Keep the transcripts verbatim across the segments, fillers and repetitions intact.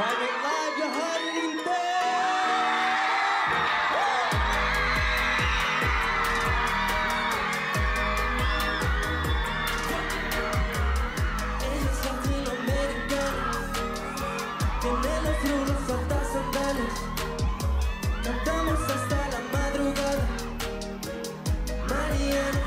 Private Live, your heart in Ella es latinoamericana, tiene los rulos altas sandalias, cantamos hasta la madrugada. Mariana,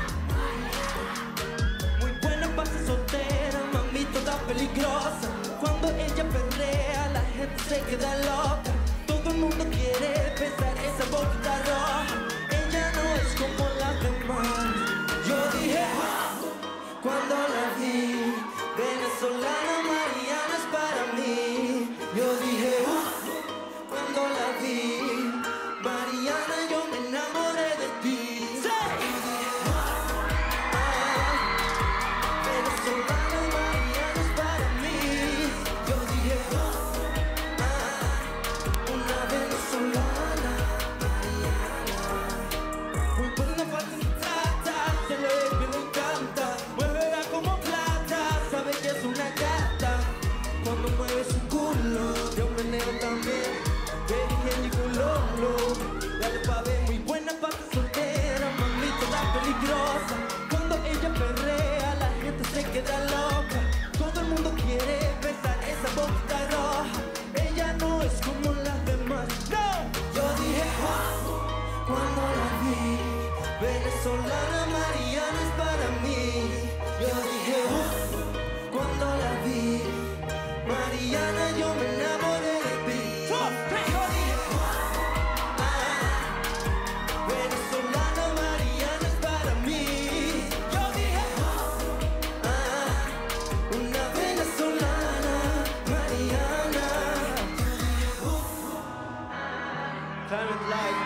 muy buena para ser soltera, mami toda peligrosa. Cuando ella perrea, la gente se queda loca. Todo el mundo quiere besar esa boquita roja. Ella no es como las demás. Yo dije, wow, cuando la vi. Venezolana, Mariana es para mí. Yo dije, wow, cuando la vi. Mariana, yo me enamoré de ti. Sí. Yo dije, wow, ah, venezolana, Mariana es para mí. Yo dije, wow, ah, una venezolana, Mariana. Muy buena para que me trata, se le ve que le encanta. Muévela como plata, sabe que es una gata. Cuando mueve su culo, yo meneo también. Baby, can you go low, low? Dale pa' ver, muy buena pa' que soltera, mami toda peligrosa. Cuando ella perrea, la gente se queda loca. Todo el mundo quiere besar esa boquita roja. Ella no es como las demás, no. Yo dije, wow, cuando la vi. Venezolana, Mariana es para mí. Yo dije, wow, cuando la vi. Mariana, yo me enamoré de ti. Yo dije, wow, ah, venezolana, Mariana es para mí. Yo dije, wow, ah, una venezolana, Mariana. Yo dije, wow, Private Live.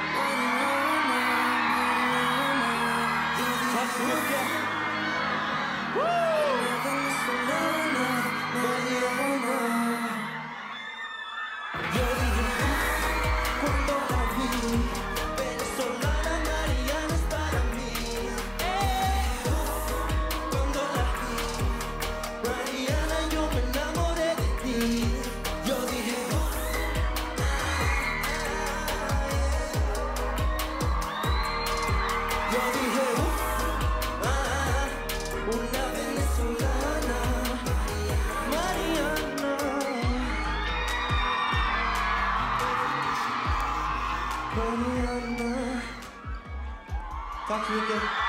Hallelujah. Woo! Venezolana, Mariana. Yo dije, cuando la vi, venezolana, Mariana es para mí. Eh, cuando la vi, Mariana, yo me enamoré de ti. Yo dije, ah, yo dije, ah, una venezolana, Mariana. Mariana. Talk to you again.